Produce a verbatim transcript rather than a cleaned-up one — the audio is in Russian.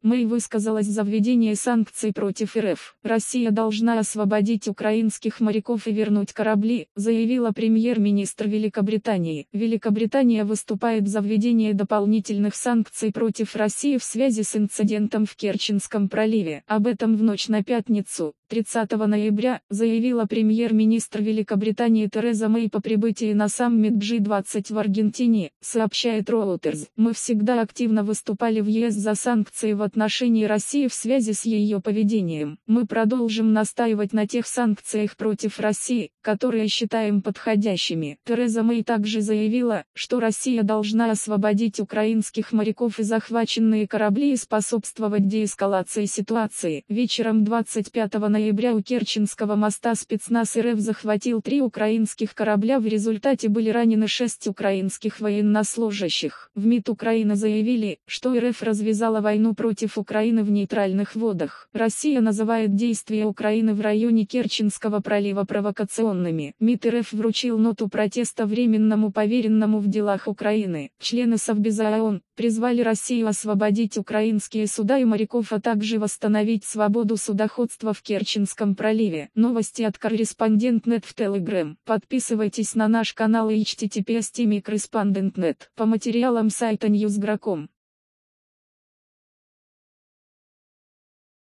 Мэй высказалась за введение санкций против РФ. Россия должна освободить украинских моряков и вернуть корабли, заявила премьер-министр Великобритании. Великобритания выступает за введение дополнительных санкций против России в связи с инцидентом в Керченском проливе. Об этом в ночь на пятницу, тридцатого ноября, заявила премьер-министр Великобритании Тереза Мэй по прибытии на саммит джи двадцать в Аргентине, сообщает Reuters. Мы всегда активно выступали в ЕС за санкции в отношении России в связи с ее поведением. Мы продолжим настаивать на тех санкциях против России, которые считаем подходящими. Тереза Мэй также заявила, что Россия должна освободить украинских моряков и захваченные корабли и способствовать деэскалации ситуации. Вечером двадцать пятого ноября у Керченского моста спецназ РФ захватил три украинских корабля, в результате были ранены шесть украинских военнослужащих. В МИД Украины заявили, что РФ развязала войну против Украины в нейтральных водах. Россия называет действия Украины в районе Керченского пролива провокационными. МИД РФ вручил ноту протеста Временному поверенному в делах Украины. Члены Совбеза ООН призвали Россию освободить украинские суда и моряков, а также восстановить свободу судоходства в Керченском проливе. Новости от Корреспондент точка нет в Telegram. Подписывайтесь на наш канал и эйч ти ти пи эс точка корреспондент точка нет по материалам сайта ньюс точка гром.